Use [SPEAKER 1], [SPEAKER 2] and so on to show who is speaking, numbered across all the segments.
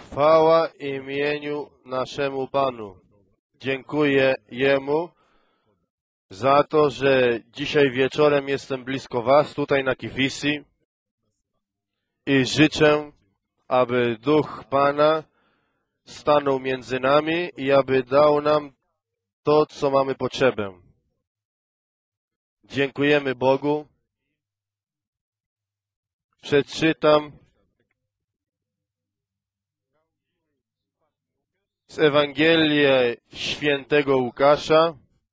[SPEAKER 1] Chwała imieniu naszemu Panu. Dziękuję Jemu za to, że dzisiaj wieczorem jestem blisko Was, tutaj na Kifisi i życzę, aby Duch Pana stanął między nami i aby dał nam to, co mamy potrzebę. Dziękujemy Bogu. Przeczytam z Ewangelii Świętego Łukasza,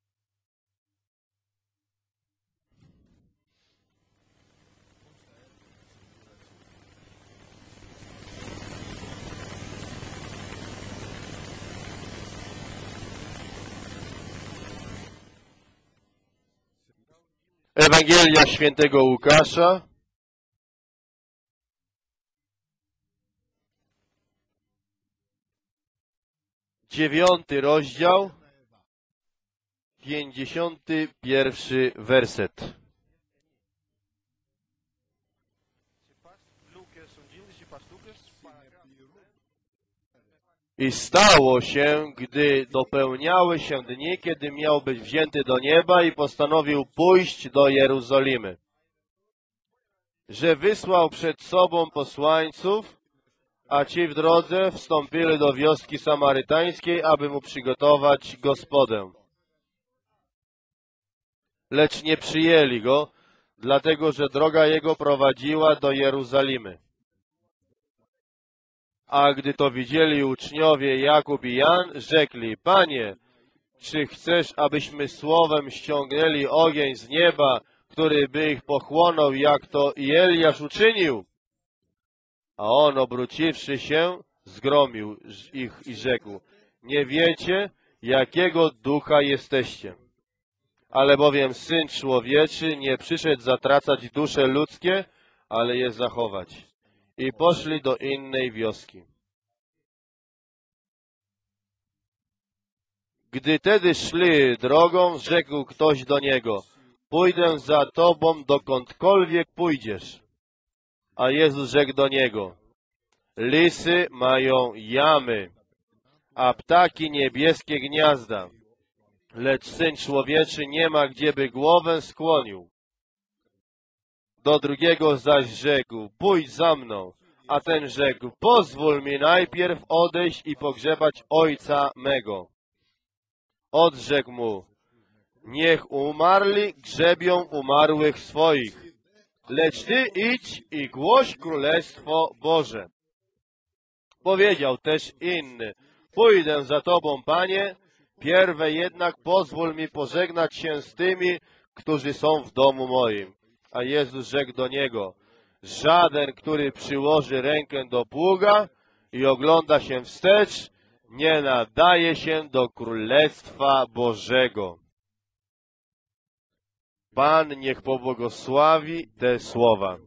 [SPEAKER 1] Ewangelia Świętego Łukasza, 9 rozdział, 51 werset. I stało się, gdy dopełniały się dni, kiedy miał być wzięty do nieba i postanowił pójść do Jerozolimy, że wysłał przed sobą posłańców, a ci w drodze wstąpili do wioski samarytańskiej, aby mu przygotować gospodę. Lecz nie przyjęli go, dlatego że droga jego prowadziła do Jerozolimy. A gdy to widzieli uczniowie Jakub i Jan, rzekli: Panie, czy chcesz, abyśmy słowem ściągnęli ogień z nieba, który by ich pochłonął, jak to i Eliasz uczynił? A on, obróciwszy się, zgromił ich i rzekł: Nie wiecie, jakiego ducha jesteście. Ale bowiem Syn Człowieczy nie przyszedł zatracać dusze ludzkie, ale je zachować. I poszli do innej wioski. Gdy tedy szli drogą, rzekł ktoś do niego: Pójdę za tobą, dokądkolwiek pójdziesz. A Jezus rzekł do niego: Lisy mają jamy, a ptaki niebieskie gniazda, lecz Syn Człowieczy nie ma, gdzieby głowę skłonił. Do drugiego zaś rzekł: Pójdź za mną. A ten rzekł: Pozwól mi najpierw odejść i pogrzebać ojca mego. Odrzekł mu: Niech umarli grzebią umarłych swoich, lecz ty idź i głoś Królestwo Boże. Powiedział też inny: Pójdę za tobą, Panie, pierwej jednak pozwól mi pożegnać się z tymi, którzy są w domu moim. A Jezus rzekł do niego: Żaden, który przyłoży rękę do pługa i ogląda się wstecz, nie nadaje się do Królestwa Bożego. Pan niech pobłogosławi te słowa.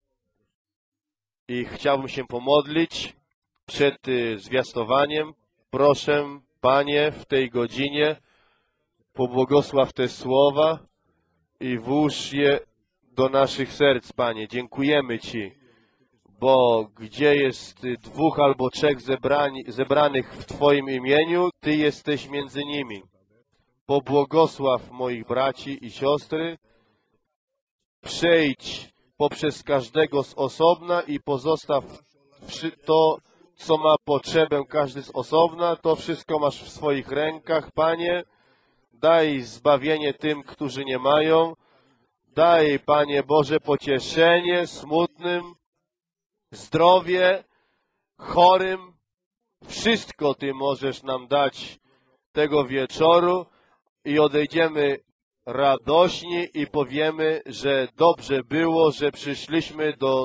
[SPEAKER 1] I chciałbym się pomodlić przed zwiastowaniem. Proszę, Panie, w tej godzinie pobłogosław te słowa i włóż je do naszych serc, Panie. Dziękujemy Ci, bo gdzie jest 2 albo 3 zebranych w Twoim imieniu, Ty jesteś między nimi. Pobłogosław moich braci i siostry, przejdź poprzez każdego z osobna i pozostaw to, co ma potrzebę każdy z osobna. To wszystko masz w swoich rękach, Panie. Daj zbawienie tym, którzy nie mają. Daj, Panie Boże, pocieszenie smutnym, zdrowie chorym. Wszystko Ty możesz nam dać tego wieczoru i odejdziemy radośni i powiemy, że dobrze było, że przyszliśmy do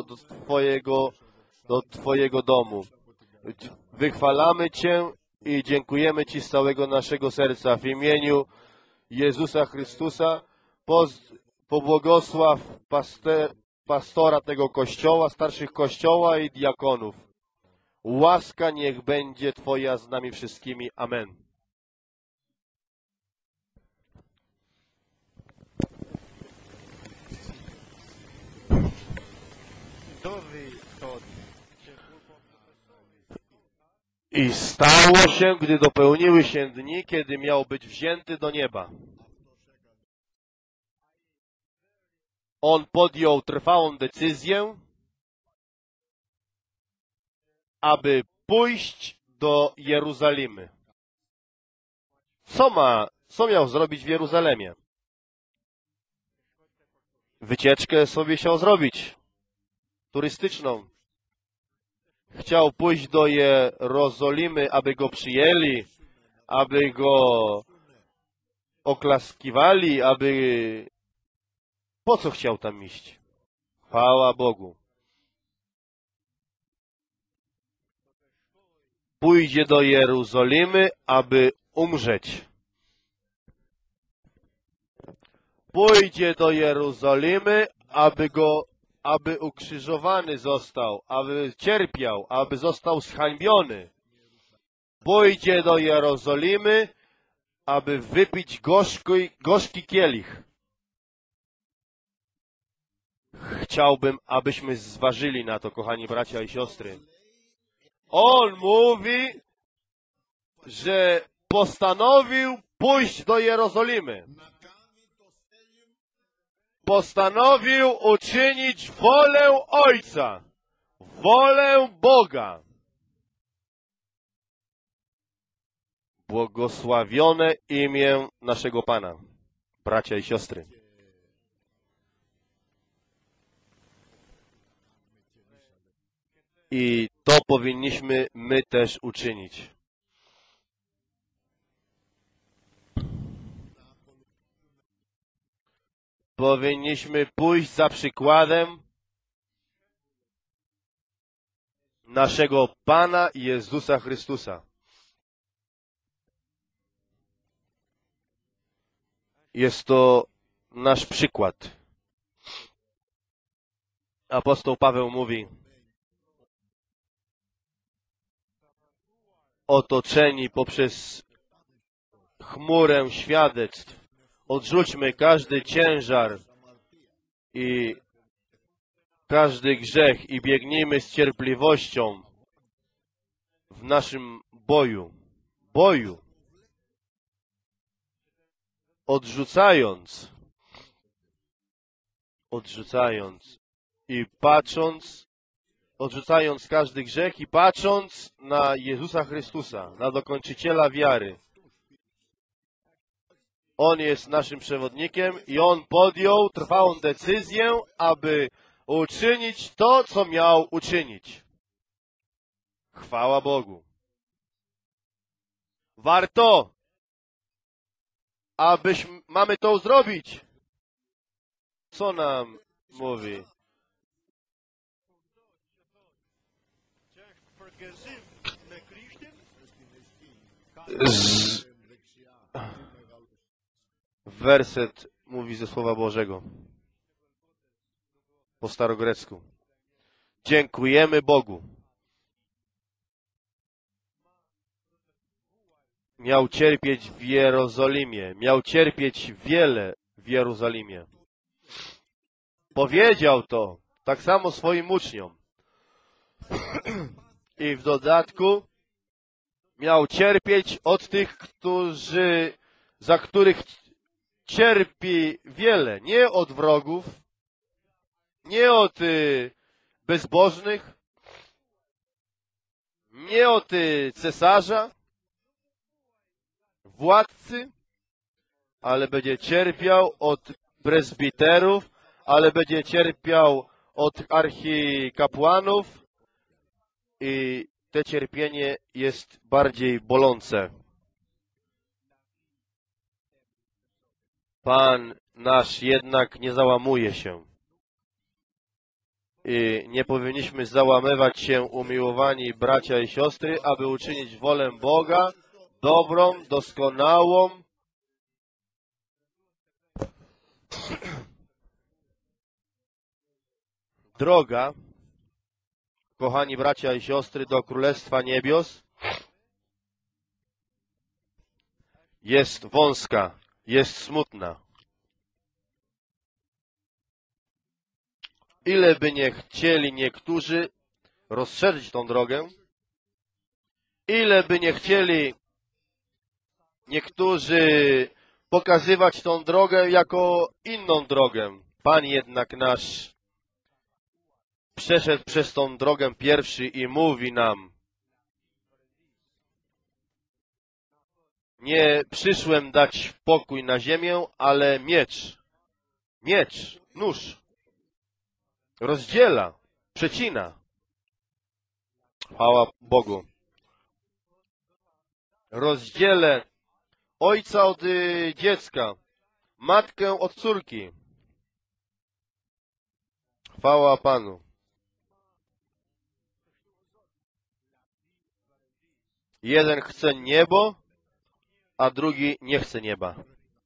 [SPEAKER 1] Twojego domu. Wychwalamy Cię i dziękujemy Ci z całego naszego serca. W imieniu Jezusa Chrystusa pobłogosław pastora tego kościoła, starszych kościoła i diakonów. Łaska niech będzie Twoja z nami wszystkimi. Amen. I stało się, gdy dopełniły się dni, kiedy miał być wzięty do nieba. On podjął trwałą decyzję, aby pójść do Jeruzalimy. Co miał zrobić w Jeruzalemie? Wycieczkę sobie chciał zrobić, turystyczną. Chciał pójść do Jerozolimy, aby go przyjęli, aby go oklaskiwali, Po co chciał tam iść? Chwała Bogu. Pójdzie do Jerozolimy, aby umrzeć. Pójdzie do Jerozolimy, aby ukrzyżowany został, aby cierpiał, aby został zhańbiony. Pójdzie do Jerozolimy, aby wypić gorzki kielich. Chciałbym, abyśmy zważyli na to, kochani bracia i siostry. On mówi, że postanowił pójść do Jerozolimy. Postanowił uczynić wolę Ojca, wolę Boga. Błogosławione imię naszego Pana, bracia i siostry. I to powinniśmy my też uczynić. Powinniśmy pójść za przykładem naszego Pana Jezusa Chrystusa. Jest to nasz przykład. Apostoł Paweł mówi: otoczeni poprzez chmurę świadectw, odrzućmy każdy ciężar i każdy grzech i biegnijmy z cierpliwością w naszym boju. Odrzucając i patrząc, odrzucając każdy grzech i patrząc na Jezusa Chrystusa, na dokończyciela wiary. On jest naszym przewodnikiem i On podjął trwałą decyzję, aby uczynić to, co miał uczynić. Chwała Bogu. Warto, mamy to zrobić. Co nam mówi? Werset mówi ze Słowa Bożego po starogrecku. Dziękujemy Bogu. Miał cierpieć w Jerozolimie. Miał cierpieć wiele w Jerozolimie. Powiedział to tak samo swoim uczniom. I w dodatku miał cierpieć od tych, za których cierpi wiele. Nie od wrogów, nie od bezbożnych, nie od cesarza, władcy, ale będzie cierpiał od prezbiterów, ale będzie cierpiał od archikapłanów i to cierpienie jest bardziej bolące. Pan nasz jednak nie załamuje się. I nie powinniśmy załamywać się, umiłowani bracia i siostry, aby uczynić wolę Boga, dobrą, doskonałą. Droga, kochani bracia i siostry, do Królestwa Niebios jest wąska, jest smutna. Ile by nie chcieli niektórzy rozszerzyć tą drogę, Ile by nie chcieli niektórzy pokazywać tą drogę jako inną drogę, Pan jednak nasz przeszedł przez tą drogę pierwszy i mówi nam: nie przyszłem dać pokój na ziemię, ale miecz. Miecz, nóż. Rozdziela, przecina. Chwała Bogu. Rozdzielę ojca od dziecka, matkę od córki. Chwała Panu. Jeden chce niebo, a drugi nie chce nieba.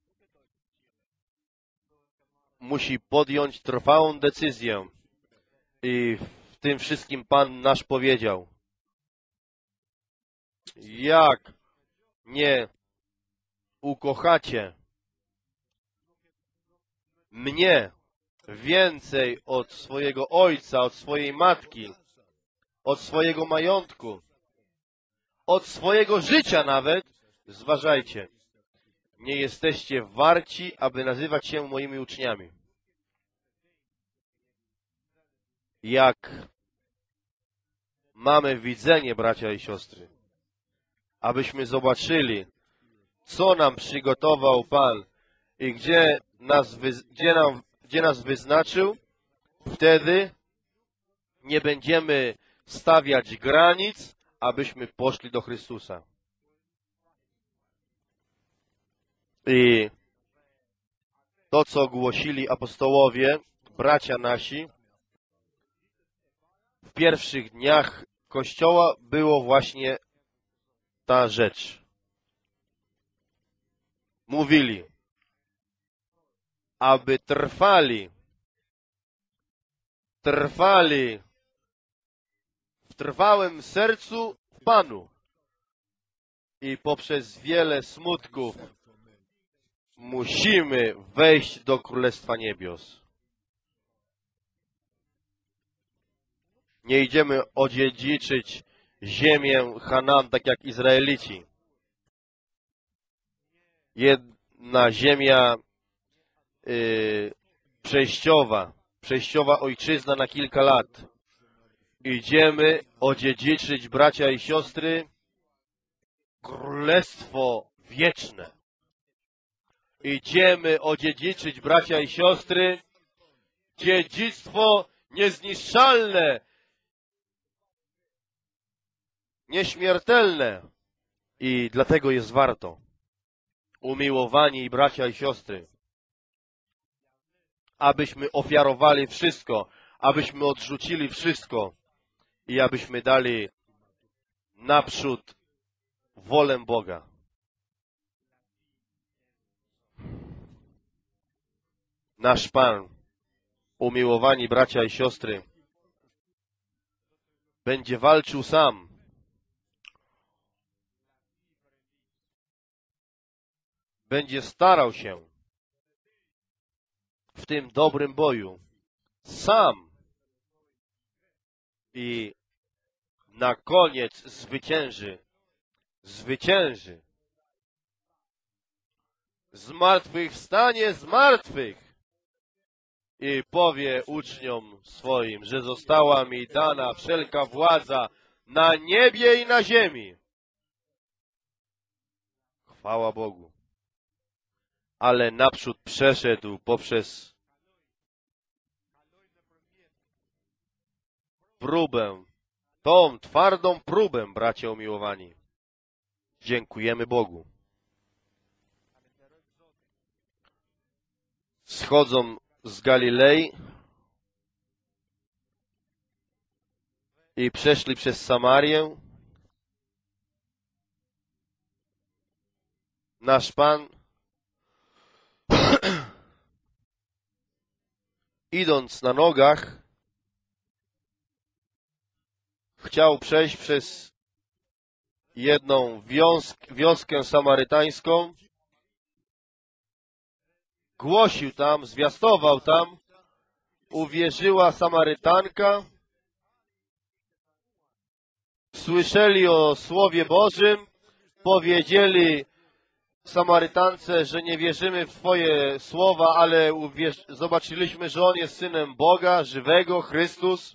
[SPEAKER 1] Musi podjąć trwałą decyzję. I w tym wszystkim Pan nasz powiedział: jak nie ukochacie mnie więcej od swojego ojca, od swojej matki, od swojego majątku, od swojego życia nawet, zważajcie, nie jesteście warci, aby nazywać się moimi uczniami. Jak mamy widzenie, bracia i siostry, abyśmy zobaczyli, co nam przygotował Pan i gdzie nas wyznaczył, wtedy nie będziemy stawiać granic, abyśmy poszli do Chrystusa. I to, co głosili apostołowie, bracia nasi, w pierwszych dniach Kościoła było właśnie ta rzecz. Mówili, aby trwali w trwałym sercu w Panu i poprzez wiele smutków musimy wejść do Królestwa Niebios. Nie idziemy odziedziczyć ziemię Chanaan tak jak Izraelici. Jedna ziemia przejściowa ojczyzna na kilka lat. Idziemy odziedziczyć, bracia i siostry, Królestwo Wieczne. Idziemy odziedziczyć, bracia i siostry, dziedzictwo niezniszczalne, nieśmiertelne. I dlatego jest warto, umiłowani bracia i siostry, abyśmy ofiarowali wszystko, abyśmy odrzucili wszystko i abyśmy dali naprzód wolę Boga. Nasz Pan, umiłowani bracia i siostry, będzie walczył sam. Będzie starał się w tym dobrym boju sam i na koniec zwycięży. Zwycięży. Zmartwychwstanie z martwych i powie uczniom swoim, że została mi dana wszelka władza na niebie i na ziemi. Chwała Bogu. Ale naprzód przeszedł poprzez próbę, tą twardą próbę, bracia umiłowani. Dziękujemy Bogu. Schodzą z Galilei i przeszli przez Samarię. Nasz Pan, idąc na nogach, chciał przejść przez jedną wioskę samarytańską, głosił tam, zwiastował tam, uwierzyła Samarytanka, słyszeli o Słowie Bożym, powiedzieli Samarytance, że nie wierzymy w Twoje słowa, ale zobaczyliśmy, że On jest Synem Boga, żywego, Chrystus.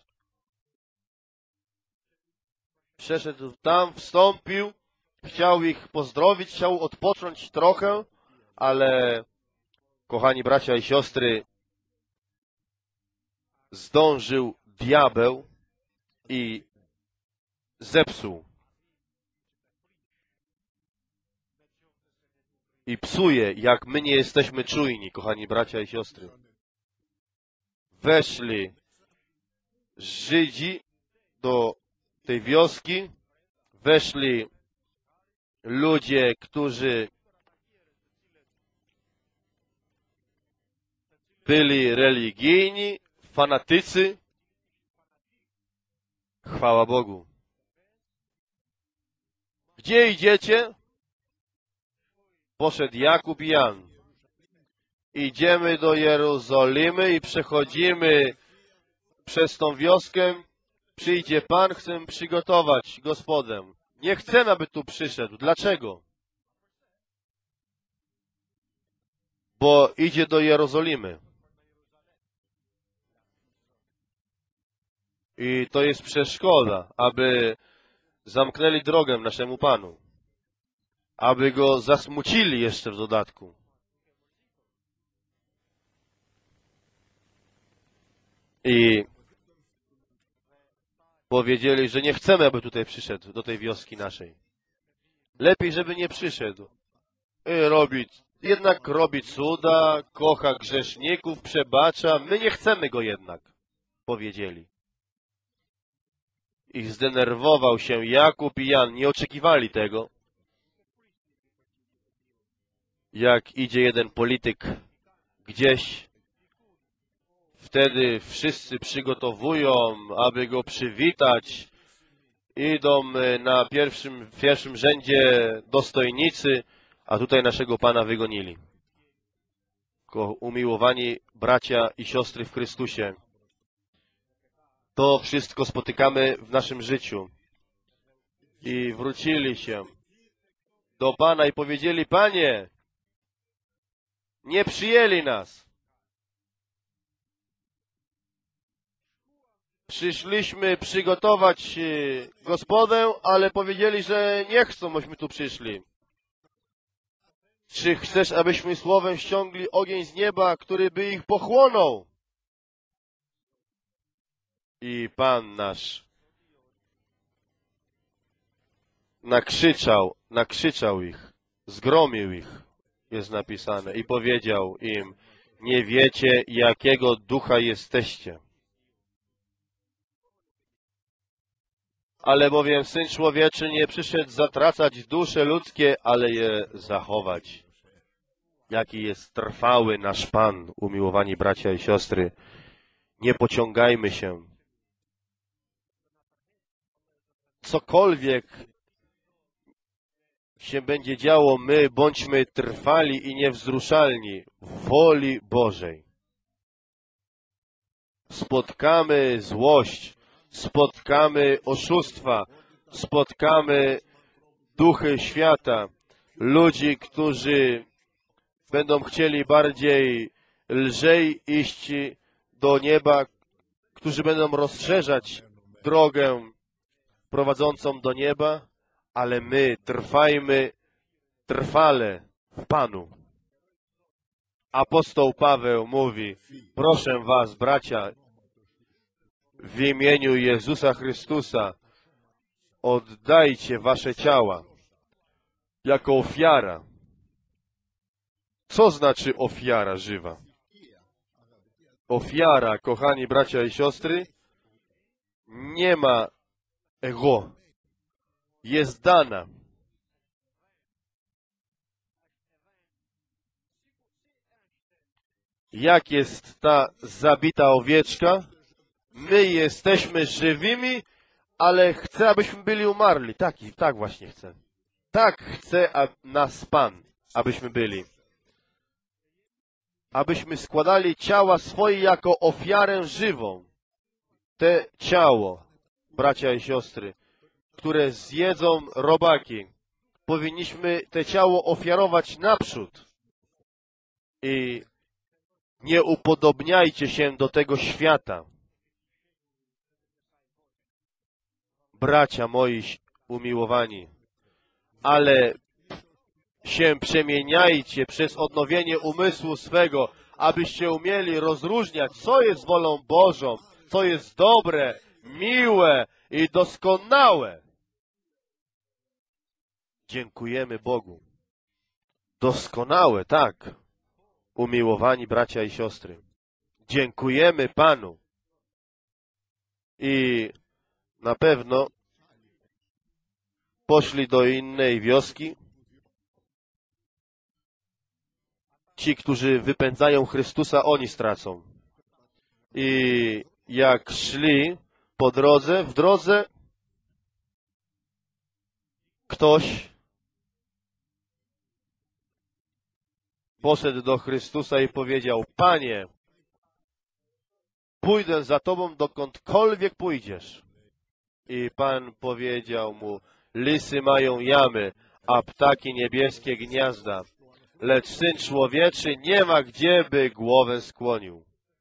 [SPEAKER 1] Przeszedł tam, wstąpił, chciał ich pozdrowić, chciał odpocząć trochę, ale, kochani bracia i siostry, zdążył diabeł i zepsuł i psuje, jak my nie jesteśmy czujni, kochani bracia i siostry. Weszli Żydzi do tej wioski, weszli ludzie, którzy byli religijni, fanatycy. Chwała Bogu. Gdzie idziecie? Poszedł Jakub i Jan. Idziemy do Jerozolimy i przechodzimy przez tą wioskę. Przyjdzie Pan, chcemy przygotować gospodę. Nie chcemy, aby tu przyszedł. Dlaczego? Bo idzie do Jerozolimy. I to jest przeszkoda, aby zamknęli drogę naszemu Panu. Aby Go zasmucili jeszcze w dodatku. I powiedzieli, że nie chcemy, aby tutaj przyszedł, do tej wioski naszej. Lepiej, żeby nie przyszedł. Jednak robi cuda, kocha grzeszników, przebacza. My nie chcemy Go jednak, powiedzieli. I zdenerwował się Jakub i Jan. Nie oczekiwali tego. Jak idzie jeden polityk gdzieś, wtedy wszyscy przygotowują, aby go przywitać. Idą na pierwszym rzędzie dostojnicy, a tutaj naszego Pana wygonili. Umiłowani bracia i siostry w Chrystusie, to wszystko spotykamy w naszym życiu. I wrócili się do Pana i powiedzieli: Panie, nie przyjęli nas. Przyszliśmy przygotować gospodę, ale powiedzieli, że nie chcą, myśmy tu przyszli. Czy chcesz, abyśmy słowem ściągli ogień z nieba, który by ich pochłonął? I Pan nasz nakrzyczał ich, zgromił ich, jest napisane, i powiedział im: nie wiecie, jakiego ducha jesteście. Ale bowiem Syn Człowieczy nie przyszedł zatracać dusze ludzkie, ale je zachować. Jaki jest trwały nasz Pan, umiłowani bracia i siostry. Nie pociągajmy się. Cokolwiek się będzie działo, my bądźmy trwali i niewzruszalni w woli Bożej. Spotkamy złość, spotkamy oszustwa, spotkamy duchy świata, ludzi, którzy będą chcieli bardziej lżej iść do nieba, którzy będą rozszerzać drogę prowadzącą do nieba, ale my trwajmy trwale w Panu. Apostoł Paweł mówi: proszę was, bracia, w imieniu Jezusa Chrystusa, oddajcie wasze ciała jako ofiara. Co znaczy ofiara żywa? Ofiara, kochani bracia i siostry, nie ma ego. Jest dana. Jak jest ta zabita owieczka? My jesteśmy żywymi, ale chcę, abyśmy byli umarli. Tak właśnie chcę. Tak chce nas Pan, abyśmy byli. Abyśmy składali ciała swoje jako ofiarę żywą. Te ciało, bracia i siostry, które zjedzą robaki. Powinniśmy te ciało ofiarować naprzód. I nie upodobniajcie się do tego świata. Bracia moi umiłowani, ale się przemieniajcie przez odnowienie umysłu swego, abyście umieli rozróżniać, co jest wolą Bożą, co jest dobre, miłe i doskonałe. Dziękujemy Bogu. Doskonałe, tak, umiłowani bracia i siostry. Dziękujemy Panu. I na pewno poszli do innej wioski. Ci, którzy wypędzają Chrystusa, oni stracą. I jak szli po drodze, w drodze ktoś poszedł do Chrystusa i powiedział: Panie, pójdę za Tobą dokądkolwiek pójdziesz. I Pan powiedział mu: lisy mają jamy, a ptaki niebieskie gniazda, lecz Syn Człowieczy nie ma gdzie by głowę skłonił.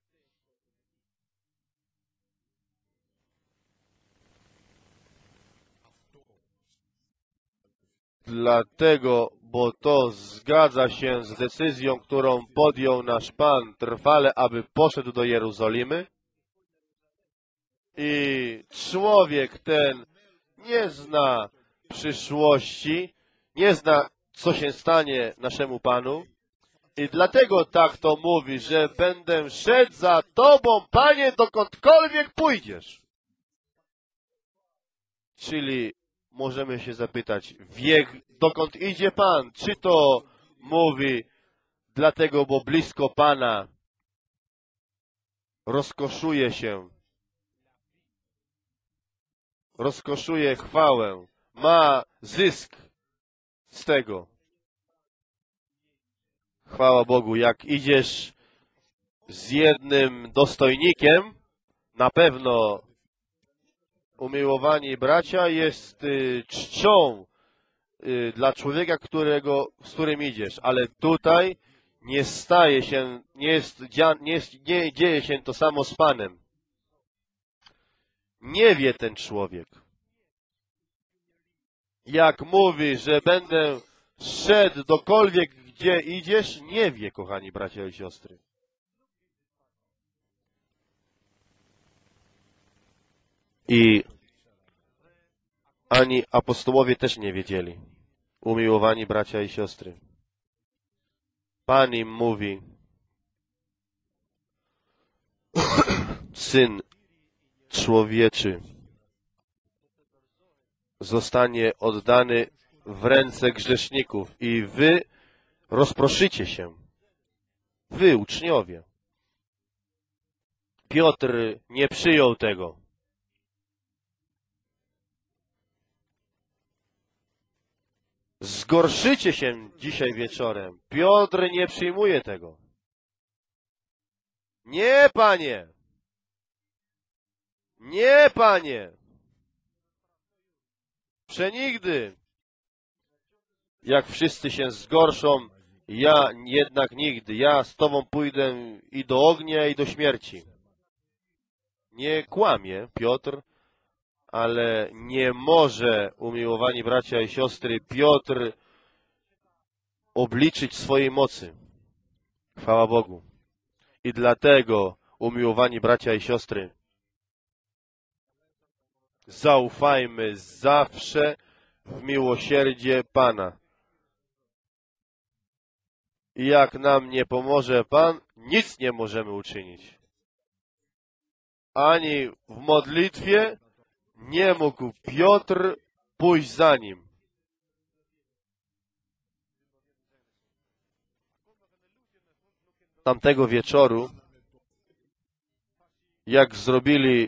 [SPEAKER 1] Dlatego, bo to zgadza się z decyzją, którą podjął nasz Pan trwale, aby poszedł do Jerozolimy. I człowiek ten nie zna przyszłości, nie zna, co się stanie naszemu Panu. I dlatego tak to mówi, że będę szedł za Tobą, Panie, dokądkolwiek pójdziesz. Czyli możemy się zapytać, dokąd idzie Pan? Czy to mówi dlatego, bo blisko Pana rozkoszuje się, rozkoszuje chwałę, ma zysk z tego. Chwała Bogu, jak idziesz z jednym dostojnikiem, na pewno, umiłowani bracia, jest czcią dla człowieka, z którym idziesz. Ale tutaj nie staje się, nie dzieje się to samo z Panem. Nie wie ten człowiek. Jak mówi, że będę szedł dokolwiek, gdzie idziesz, nie wie, kochani bracia i siostry. I ani apostołowie też nie wiedzieli. Umiłowani bracia i siostry. Pan im mówi: Syn Człowieczy zostanie oddany w ręce grzeszników i wy rozproszycie się. Wy, uczniowie. Piotr nie przyjął tego. Zgorszycie się dzisiaj wieczorem. Piotr nie przyjmuje tego. Nie, Panie! Nie, Panie! Przenigdy! Jak wszyscy się zgorszą, ja jednak nigdy. Ja z Tobą pójdę i do ognia, i do śmierci. Nie kłamie Piotr, ale nie może, umiłowani bracia i siostry, Piotr obliczyć swojej mocy. Chwała Bogu. I dlatego, umiłowani bracia i siostry, zaufajmy zawsze w miłosierdzie Pana. I jak nam nie pomoże Pan, nic nie możemy uczynić. Ani w modlitwie nie mógł Piotr pójść za nim. Tamtego wieczoru, jak zrobili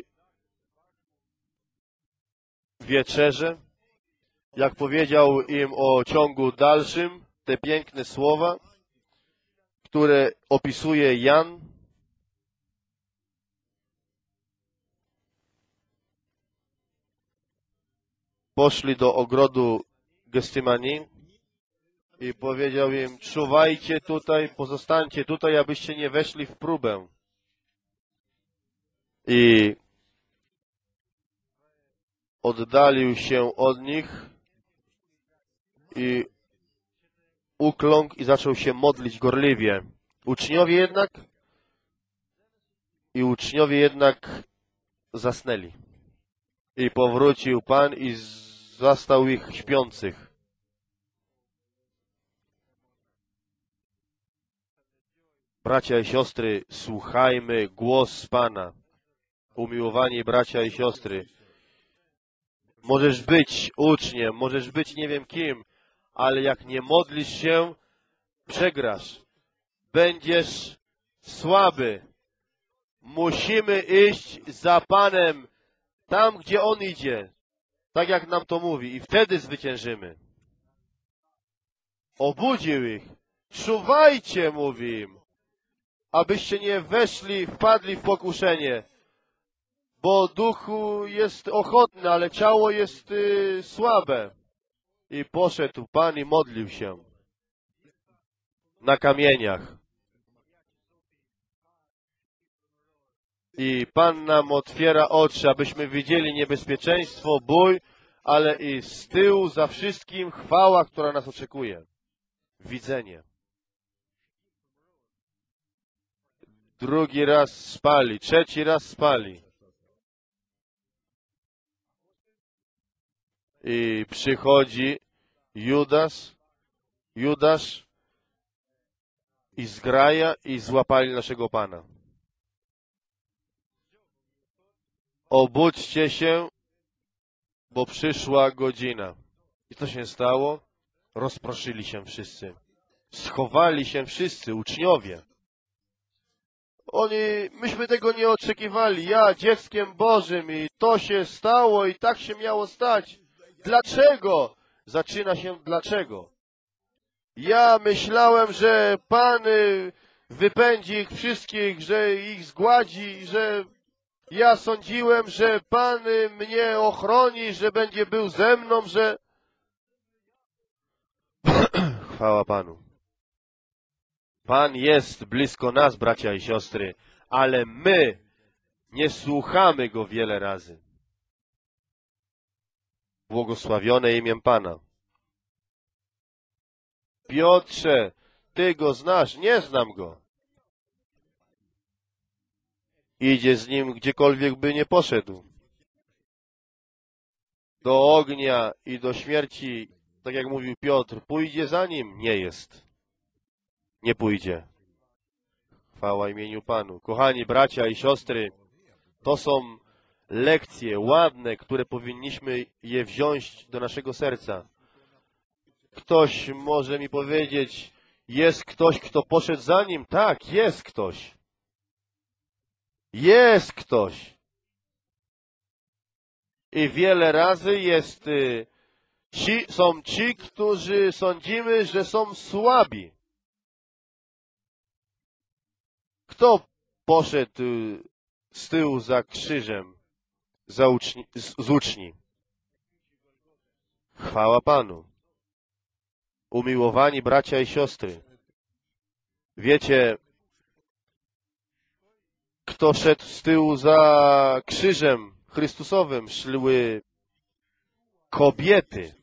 [SPEAKER 1] wieczerzę, jak powiedział im o ciągu dalszym te piękne słowa, które opisuje Jan, poszli do ogrodu Gestymani i powiedział im, czuwajcie tutaj, pozostańcie tutaj, abyście nie weszli w próbę. I oddalił się od nich i ukląkł i zaczął się modlić gorliwie. Uczniowie jednak zasnęli. I powrócił Pan i zastał ich śpiących. Bracia i siostry, słuchajmy głos Pana. Umiłowani bracia i siostry, możesz być uczniem, możesz być nie wiem kim, ale jak nie modlisz się, przegrasz. Będziesz słaby. Musimy iść za Panem tam, gdzie On idzie. Tak jak nam to mówi. I wtedy zwyciężymy. Obudził ich. Czuwajcie, mówi im, abyście nie wpadli w pokuszenie. Bo duchu jest ochotny, ale ciało jest słabe. I poszedł Pan i modlił się na kamieniach. I Pan nam otwiera oczy, abyśmy widzieli niebezpieczeństwo, bój, ale i z tyłu za wszystkim chwała, która nas oczekuje. Widzenie. Drugi raz spali, trzeci raz spali. I przychodzi Judasz i zgraja i złapali naszego Pana. Obudźcie się, bo przyszła godzina. I co się stało? Rozproszyli się wszyscy. Schowali się wszyscy, uczniowie. Myśmy tego nie oczekiwali. Ja, dzieckiem Bożym, i to się stało i tak się miało stać. Dlaczego? Zaczyna się dlaczego. Ja myślałem, że Pan wypędzi ich wszystkich, że ich zgładzi, że ja sądziłem, że Pan mnie ochroni, że będzie był ze mną, że... Chwała Panu. Pan jest blisko nas, bracia i siostry, ale my nie słuchamy Go wiele razy. Błogosławione imię Pana. Piotrze, Ty Go znasz? Nie znam Go. Idzie z Nim gdziekolwiek by nie poszedł. Do ognia i do śmierci, tak jak mówił Piotr, pójdzie za Nim? Nie jest. Nie pójdzie. Chwała imieniu Panu. Kochani bracia i siostry, to są lekcje ładne, które powinniśmy je wziąć do naszego serca. Ktoś może mi powiedzieć, jest ktoś, kto poszedł za Nim? Tak, jest ktoś. Jest ktoś. I wiele razy są ci, którzy sądzimy, że są słabi. Kto poszedł z tyłu za krzyżem z uczni? Chwała Panu. Umiłowani bracia i siostry. Wiecie, kto szedł z tyłu za krzyżem Chrystusowym? Szły kobiety,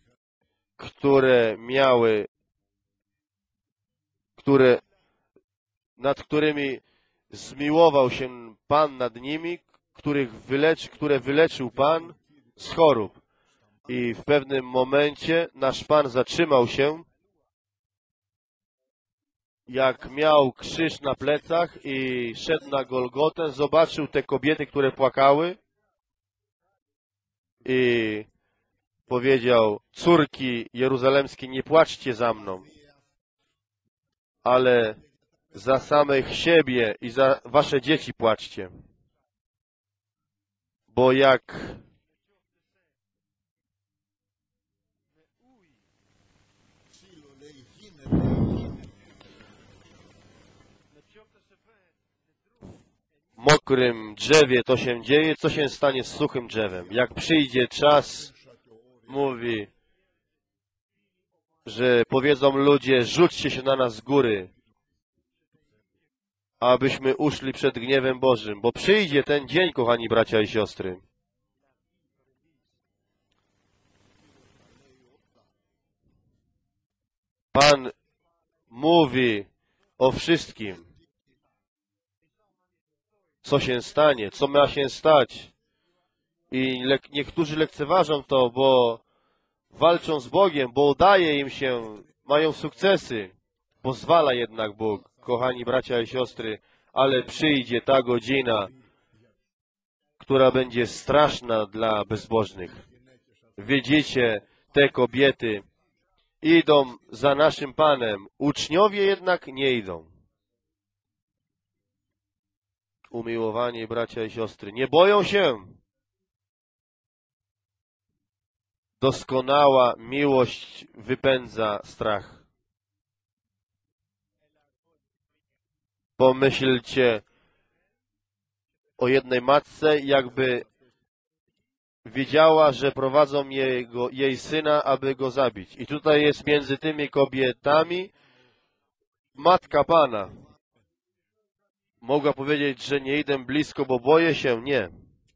[SPEAKER 1] nad którymi zmiłował się Pan nad nimi, które wyleczył Pan z chorób. I w pewnym momencie nasz Pan zatrzymał się, jak miał krzyż na plecach i szedł na Golgotę, zobaczył te kobiety, które płakały i powiedział, córki jeruzalemskie, nie płaczcie za mną, ale za samych siebie i za wasze dzieci płaczcie. Bo jak mokrym drzewie to się dzieje, co się stanie z suchym drzewem? Jak przyjdzie czas mówi, że powiedzą ludzie, rzućcie się na nas z góry, abyśmy uszli przed gniewem Bożym, bo przyjdzie ten dzień, kochani bracia i siostry. Pan mówi o wszystkim, co się stanie, co ma się stać. I niektórzy lekceważą to, bo walczą z Bogiem, bo udaje im się, mają sukcesy. Pozwala jednak Bóg, kochani bracia i siostry, ale przyjdzie ta godzina, która będzie straszna dla bezbożnych. Widzicie, te kobiety idą za naszym Panem, uczniowie jednak nie idą. Umiłowani bracia i siostry, nie boją się. Doskonała miłość wypędza strach. Pomyślcie o jednej matce, jakby wiedziała, że prowadzą jej syna, aby go zabić. I tutaj jest między tymi kobietami matka Pana. Mogła powiedzieć, że nie idę blisko, bo boję się. Nie.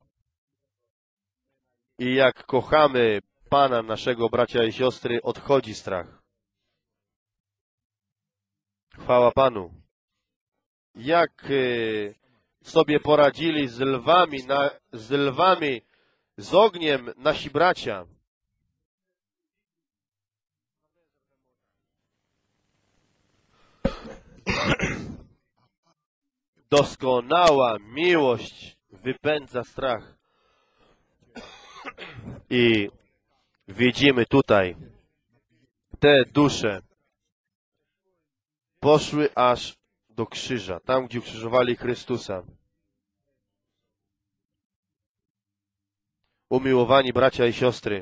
[SPEAKER 1] I jak kochamy Pana, naszego bracia i siostry, odchodzi strach. Chwała Panu. Jak sobie poradzili z lwami, z ogniem nasi bracia. Doskonała miłość wypędza strach. I widzimy tutaj, te dusze poszły aż do krzyża, tam gdzie ukrzyżowali Chrystusa. Umiłowani bracia i siostry,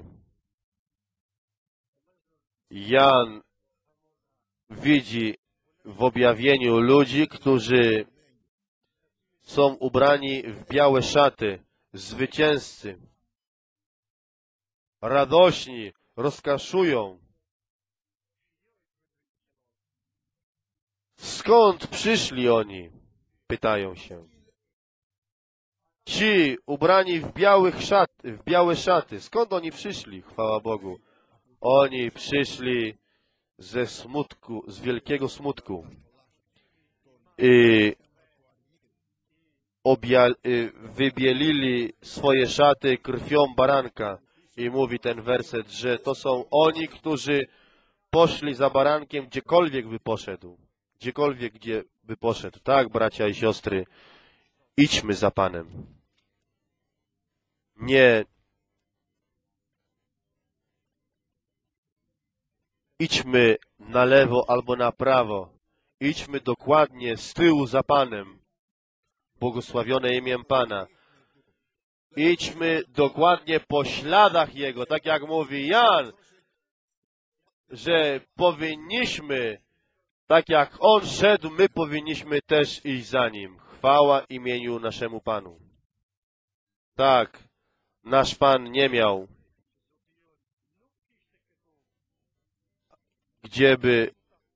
[SPEAKER 1] Jan widzi w objawieniu ludzi, którzy są ubrani w białe szaty, zwycięzcy, radośni, rozkaszują. Skąd przyszli oni? Pytają się. Ci ubrani w białe szaty, skąd oni przyszli? Chwała Bogu. Oni przyszli ze smutku, z wielkiego smutku. I wybielili swoje szaty krwią baranka. I mówi ten werset, że to są oni, którzy poszli za barankiem, gdziekolwiek by poszedł. Gdziekolwiek, gdzie by poszedł. Tak, bracia i siostry, idźmy za Panem. Nie idźmy na lewo albo na prawo. Idźmy dokładnie z tyłu za Panem. Błogosławione imię Pana. Idźmy dokładnie po śladach Jego, tak jak mówi Jan, że powinniśmy, tak jak On szedł, my powinniśmy też iść za Nim. Chwała imieniu naszemu Panu. Tak, nasz Pan nie miał, gdzieby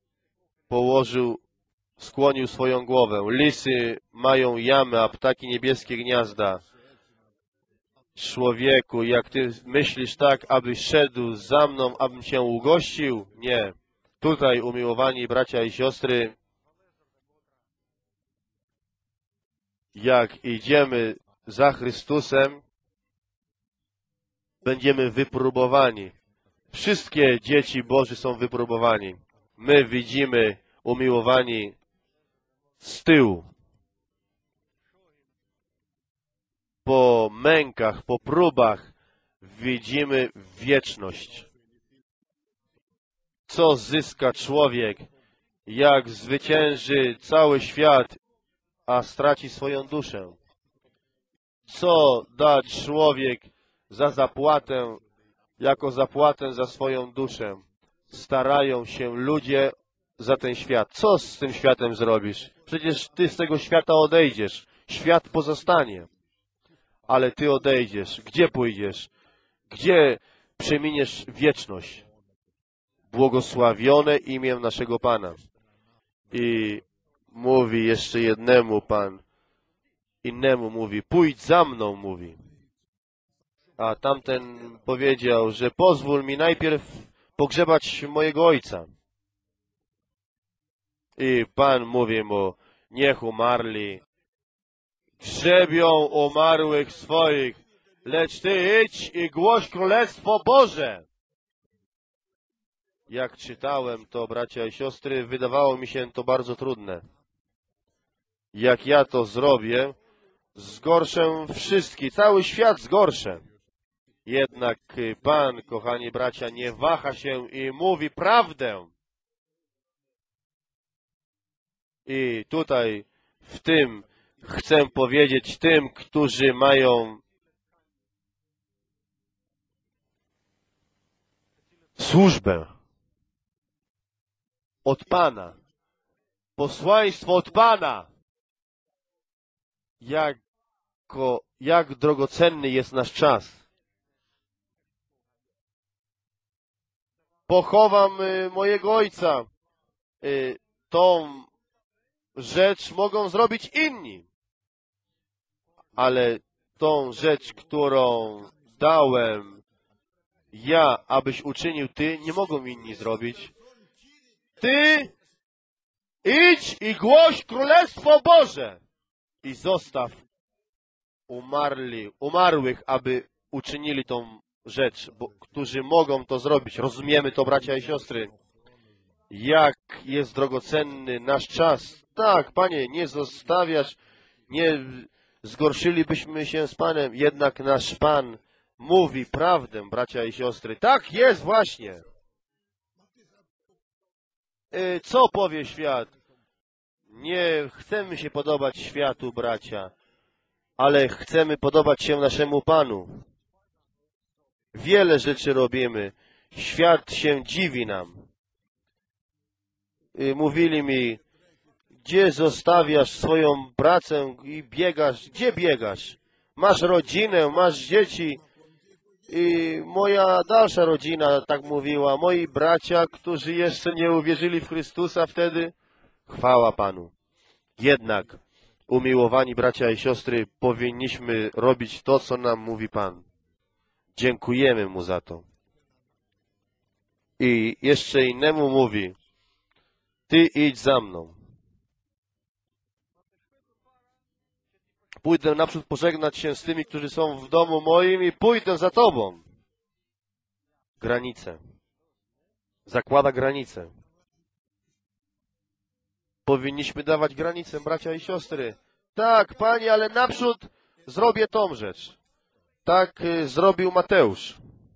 [SPEAKER 1] skłonił swoją głowę. Lisy mają jamy, a ptaki niebieskie gniazda. Człowieku, jak ty myślisz tak, abyś szedł za mną, abym cię ugościł? Nie. Tutaj, umiłowani bracia i siostry, jak idziemy za Chrystusem, będziemy wypróbowani. Wszystkie dzieci Boże są wypróbowani. My widzimy, umiłowani, z tyłu. Po mękach, po próbach widzimy wieczność. Co zyska człowiek, jak zwycięży cały świat, a straci swoją duszę? Co da człowiek za zapłatę, jako zapłatę za swoją duszę? Starają się ludzie za ten świat. Co z tym światem zrobisz? Przecież ty z tego świata odejdziesz. Świat pozostanie. Ale ty odejdziesz. Gdzie pójdziesz? Gdzie przeminiesz wieczność. Błogosławione imię naszego Pana. I mówi jeszcze jednemu Pan, innemu mówi, pójdź za mną, mówi. A tamten powiedział, że pozwól mi najpierw pogrzebać mojego ojca. I Pan mówi mu, niech umarli grzebią umarłych swoich, lecz ty idź i głoś Królestwo Boże. Jak czytałem to, bracia i siostry, wydawało mi się to bardzo trudne. Jak ja to zrobię, zgorszę wszystkich, cały świat zgorszę. Jednak Pan, kochani bracia, nie waha się i mówi prawdę. I tutaj w tym chcę powiedzieć tym, którzy mają służbę od Pana, posłaństwo od Pana, jak drogocenny jest nasz czas. Pochowam mojego ojca. Tą rzecz mogą zrobić inni. Ale tą rzecz, którą dałem ja, abyś uczynił ty, nie mogą inni zrobić. Ty idź i głoś Królestwo Boże i zostaw umarłych, aby uczynili tą rzecz, którzy mogą to zrobić. Rozumiemy to, bracia i siostry? Jak jest drogocenny nasz czas. Tak, Panie, nie zostawiasz, nie zgorszylibyśmy się z Panem, jednak nasz Pan mówi prawdę, bracia i siostry. Tak jest właśnie. Co powie świat? Nie chcemy się podobać światu, bracia, ale chcemy podobać się naszemu Panu. Wiele rzeczy robimy. Świat się dziwi nam. Mówili mi, gdzie zostawiasz swoją pracę i biegasz? Gdzie biegasz? Masz rodzinę, masz dzieci. I moja dalsza rodzina tak mówiła. Moi bracia, którzy jeszcze nie uwierzyli w Chrystusa wtedy. Chwała Panu. Jednak, umiłowani bracia i siostry, powinniśmy robić to, co nam mówi Pan. Dziękujemy Mu za to. I jeszcze innemu mówi, ty idź za mną. Pójdę naprzód pożegnać się z tymi, którzy są w domu moim i pójdę za Tobą. Granice. Zakłada granice. Powinniśmy dawać granice, bracia i siostry. Tak, Panie, ale naprzód zrobię tą rzecz. Tak zrobił Mateusz.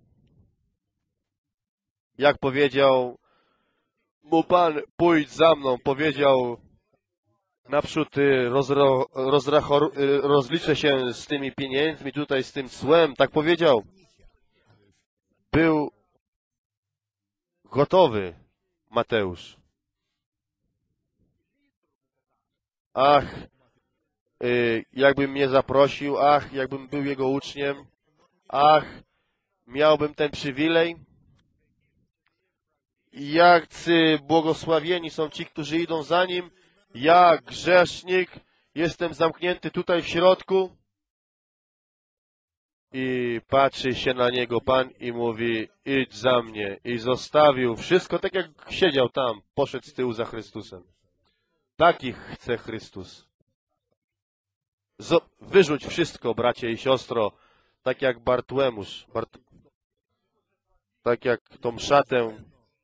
[SPEAKER 1] Jak powiedział mu Pan, pójdź za mną, powiedział naprzód rozliczę się z tymi pieniędzmi, tutaj z tym cłem, tak powiedział. Był gotowy Mateusz. Ach, jakbym mnie zaprosił, ach, jakbym był jego uczniem, ach, miałbym ten przywilej. Jakcy błogosławieni są ci, którzy idą za nim. Ja, grzesznik, jestem zamknięty tutaj w środku. I patrzy się na niego Pan i mówi, idź za mnie. I zostawił wszystko tak, jak siedział tam, poszedł z tyłu za Chrystusem. Takich chce Chrystus. Wyrzuć wszystko, bracie i siostro, tak jak Bartłemusz, tak jak tą szatę,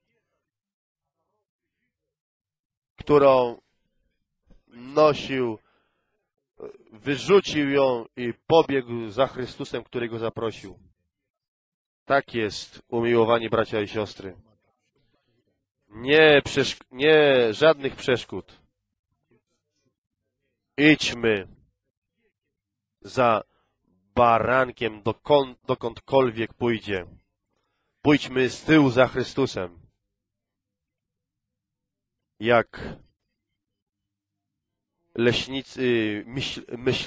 [SPEAKER 1] którą nosił, wyrzucił ją i pobiegł za Chrystusem, który go zaprosił. Tak jest, umiłowani bracia i siostry. Nie żadnych przeszkód. Idźmy za barankiem, dokądkolwiek pójdzie. Pójdźmy z tyłu za Chrystusem. Jak leśnicy,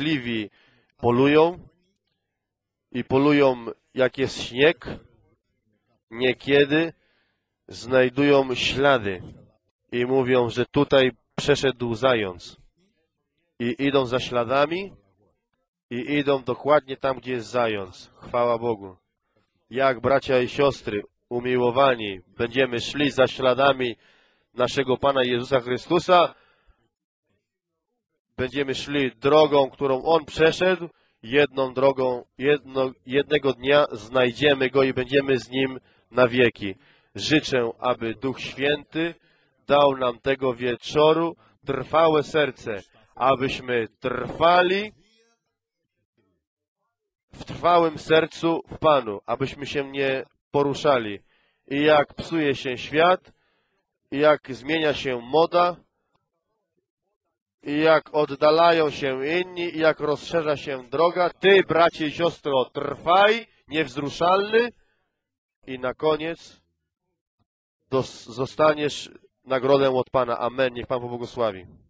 [SPEAKER 1] myśliwi polują i polują, jak jest śnieg, niekiedy znajdują ślady i mówią, że tutaj przeszedł zając. I idą za śladami i idą dokładnie tam, gdzie jest zając. Chwała Bogu. Jak bracia i siostry umiłowani będziemy szli za śladami naszego Pana Jezusa Chrystusa, będziemy szli drogą, którą On przeszedł, jedną drogą, jednego dnia znajdziemy Go i będziemy z Nim na wieki. Życzę, aby Duch Święty dał nam tego wieczoru trwałe serce, abyśmy trwali w trwałym sercu w Panu, abyśmy się nie poruszali. I jak psuje się świat, i jak zmienia się moda, i jak oddalają się inni, i jak rozszerza się droga, Ty, bracie i siostro, trwaj, niewzruszalny i na koniec zostaniesz nagrodę od Pana. Amen. Niech Pan pobłogosławi.